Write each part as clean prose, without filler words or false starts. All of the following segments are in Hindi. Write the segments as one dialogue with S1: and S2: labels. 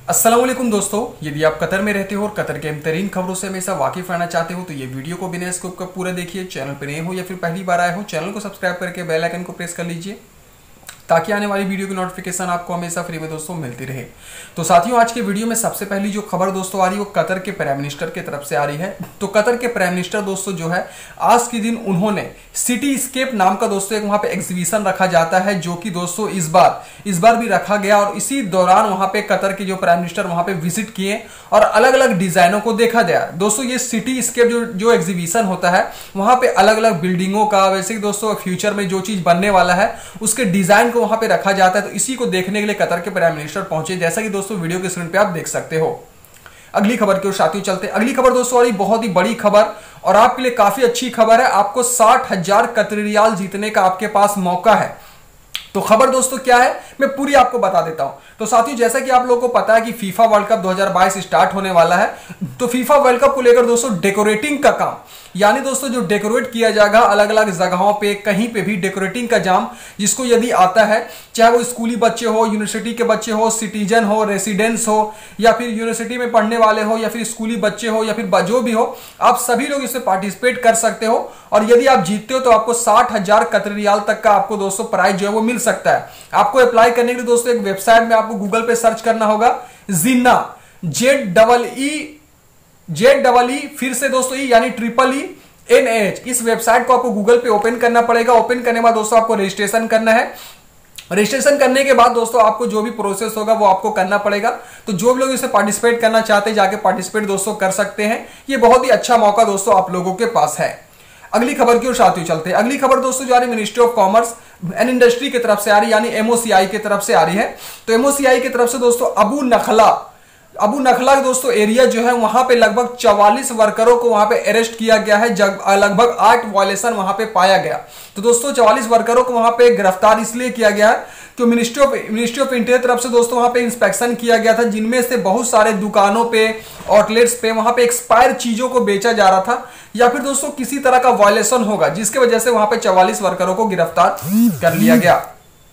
S1: अस्सलाम वालेकुम दोस्तों, यदि आप कतर में रहते हो और कतर के बेहतरीन खबरों से हमेशा वाकिफ रहना चाहते हो तो ये वीडियो को बिना स्किप कर पूरा देखिए। चैनल पर नए हो या फिर पहली बार आए हो, चैनल को सब्सक्राइब करके बेल आइकन को प्रेस कर लीजिए ताकि आने वाली वीडियो की नोटिफिकेशन आपको हमेशा फ्री में दोस्तों मिलती रहे। तो साथियों, आज के वीडियो में सबसे पहली जो खबर दोस्तों आ रही है वो कतर के प्राइम मिनिस्टर की तरफ से आ रही है। तो कतर के प्राइम मिनिस्टर दोस्तों जो है आज के दिन उन्होंने सिटी स्केप नाम का दोस्तों एक वहां पे एग्जीबिशन रखा जाता है, जो कि दोस्तों इस बार भी रखा गया और इसी दौरान वहां पे कतर के जो प्राइम मिनिस्टर वहां पे विजिट किए और अलग अलग डिजाइनों को देखा गया। दोस्तों ये सिटी स्केप जो एग्जीबिशन होता है वहां पे अलग अलग बिल्डिंगों का, वैसे ही दोस्तों फ्यूचर में जो चीज बनने वाला है उसके डिजाइन को वहां पे रखा जाता है। तो इसी को देखने के लिए कतर के प्राइम मिनिस्टर पहुंचे, जैसा कि दोस्तों वीडियो के स्क्रीन पे आप देख सकते हो। अगली खबर की ओर साथियों चलते हैं। अगली खबर दोस्तों वाली बहुत ही बड़ी खबर और आपके लिए काफी अच्छी खबर है। आपको 60,000 कतरी रियाल जीतने का आपके पास मौका है। तो खबर दोस्तों क्या है मैं पूरी आपको बता देता हूं। तो साथियों जैसा कि आप लोगों को पता है कि फीफा वर्ल्ड कप 2022 स्टार्ट होने वाला है। तो फीफा वर्ल्ड कप को लेकर दोस्तों डेकोरेटिंग का काम, यानी दोस्तों जो डेकोरेट किया जाएगा अलग अलग जगहों पे, कहीं पे भी डेकोरेटिंग का काम जिसको यदि आता है, चाहे वो स्कूली बच्चे हो, यूनिवर्सिटी के बच्चे हो, सिटीजन हो, रेसिडेंट्स हो, या फिर यूनिवर्सिटी में पढ़ने वाले हो, या फिर स्कूली बच्चे हो, या फिर जो भी हो, आप सभी लोग इसमें पार्टिसिपेट कर सकते हो। और यदि आप जीतते हो तो आपको 60,000 कतरी रियाल तक का आपको दोस्तों प्राइज जो है वो मिल सकता है। आपको अप्लाई करने के लिए दोस्तों एक वेबसाइट में आपको गूगल पे सर्च करना होगा, जिन्ना ZEE फिर से दोस्तों ई यानी NH। इस वेबसाइट को आपको गूगल पे ओपन करना पड़ेगा। ओपन करने के बाद दोस्तों आपको रजिस्ट्रेशन करना है। रजिस्ट्रेशन करने के बाद दोस्तों आपको जो भी प्रोसेस होगा वो आपको करना पड़ेगा। तो जो भी लोग इसे पार्टिसिपेट करना चाहते हैं जाके पार्टिसिपेट दोस्तों कर सकते हैं। ये बहुत ही अच्छा मौका दोस्तों आप लोगों के पास है। अगली खबर की ओर साथियों चलते हैं। अगली खबर दोस्तों जो आ रही ministry of commerce and industry की तरफ से आ रही, यानी MOCI की तरफ से आ रही है। तो MOCI की तरफ से दोस्तों अबू नखला दोस्तों एरिया जो है वहां पे लगभग 44 वर्करों को वहां पे अरेस्ट किया गया है। लगभग 8 वायलेशन वहां पे पाया गया। तो दोस्तों 44 वर्करों को वहां पे गिरफ्तार इसलिए किया गया है कि मिनिस्ट्री ऑफ इंटीरियर तरफ से दोस्तों वहां पे इंस्पेक्शन किया गया था, जिनमें से बहुत सारे दुकानों पे, आउटलेट्स पे वहां पे एक्सपायर चीजों को बेचा जा रहा था, या फिर दोस्तों किसी तरह का वायलेशन होगा जिसकी वजह से वहां पे 44 वर्करों को गिरफ्तार कर लिया गया।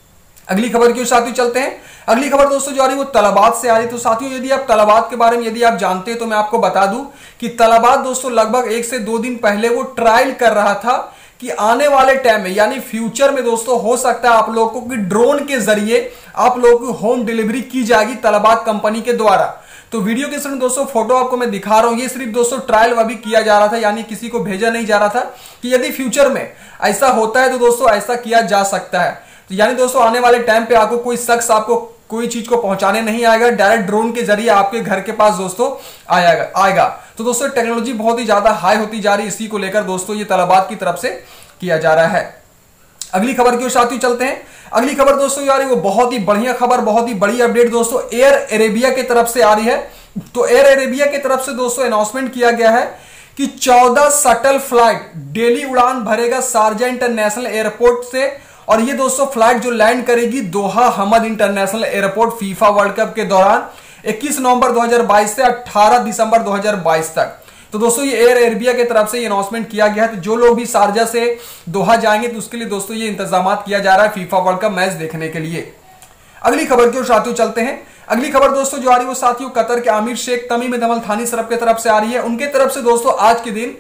S1: अगली खबर की ओर साथियों चलते हैं। अगली खबर दोस्तों जो आ रही है वो तलबात से आ रही है। तो साथियों यदि आप तलबात के बारे में यदि आप जानते हैं तो मैं आपको बता दूं कि तलबात दोस्तों लगभग 1 से 2 दिन पहले वो ट्रायल कर रहा था कि आने वाले टाइम में यानी फ्यूचर में दोस्तों हो सकता है आप लोगों को कि ड्रोन के जरिए आप लोगों की होम डिलीवरी की जाएगी तलबात कंपनी के द्वारा। तो वीडियो के साथ दोस्तों फोटो आपको मैं दिखा रहा हूं। ये सिर्फ दोस्तों ट्रायल अभी किया जा रहा था, यानी किसी को भेजा नहीं जा रहा था कि यदि फ्यूचर में ऐसा होता है तो दोस्तों ऐसा किया जा सकता है। तो यानी दोस्तों आने वाले टाइम पे आपको कोई शख्स आपको कोई चीज को पहुंचाने नहीं आएगा, डायरेक्ट ड्रोन के जरिए आपके घर के पास दोस्तों आएगा। तो दोस्तों टेक्नोलॉजी बहुत ही ज्यादा हाई होती जा रही है, इसी को लेकर दोस्तों ये तलबात की तरफ से किया जा रहा है। अगली खबर की ओर साथियों चलते हैं। अगली खबर दोस्तों यार वो बहुत ही बढ़िया खबर, बहुत ही बड़ी अपडेट दोस्तों एयर अरेबिया की तरफ से आ रही है। तो एयर अरेबिया की तरफ से दोस्तों अनाउंसमेंट किया गया है कि 14 शटल फ्लाइट डेली उड़ान भरेगा शारजा इंटरनेशनल एयरपोर्ट से, और ये दोस्तों फ्लाइट जो लैंड करेगी Doha Hamad International Airport FIFA World Cup के दौरान 21 नवंबर 2022 से 18 दिसंबर 2022 तक। तो दोस्तों ये एयर अरेबिया की तरफ से ये अनाउंसमेंट किया गया है। तो जो लोग भी शारजा से दोहा जाएंगे तो उसके लिए दोस्तों ये इंतजाम किया जा रहा है फीफा वर्ल्ड कप मैच देखने के लिए। अगली खबर की ओर साथियों चलते हैं। अगली खबर दोस्तों जो आ रही है वो साथियों कतर के आमिर शेख तमीम बिन हमाद थानी सरफ की तरफ से आ रही है। उनके तरफ से दोस्तों आज के दिन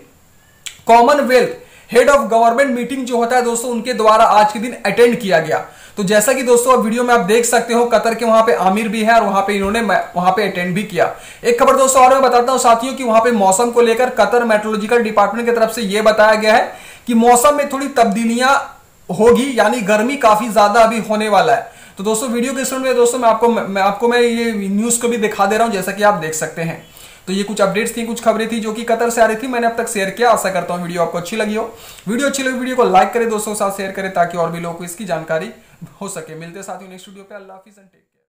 S1: Commonwealth head of government meeting जो होता है दोस्तों उनके द्वारा आज के दिन अटेंड किया गया। तो जैसा कि दोस्तों अब वीडियो में आप देख सकते हो कतर के वहां पे आमिर भी है और वहां पे इन्होंने वहां पे अटेंड भी किया। एक खबर दोस्तों और मैं बताता हूं साथियों कि वहां पे मौसम को लेकर कतर मेट्रोलॉजिकल डिपार्टमेंट की तरफ से यह बताया गया है कि मौसम में थोड़ी तब्दीलियां होगी, यानी गर्मी काफी ज्यादा अभी होने वाला है। तो दोस्तों वीडियो के शुरू में दोस्तों मैं ये न्यूज को भी दिखा दे रहा हूं, जैसा कि आप देख सकते हैं। तो ये कुछ अपडेट्स थी, कुछ खबरें थी जो कि कतर से आ रही थी, मैंने अब तक शेयर किया। आशा करता हूं वीडियो आपको अच्छी लगी हो। वीडियो अच्छी लगी वीडियो को लाइक करें, दोस्तों के साथ शेयर करें ताकि और भी लोगों को इसकी जानकारी हो सके। मिलते साथियों नेक्स्ट वीडियो पे। अल्लाह हाफिज़।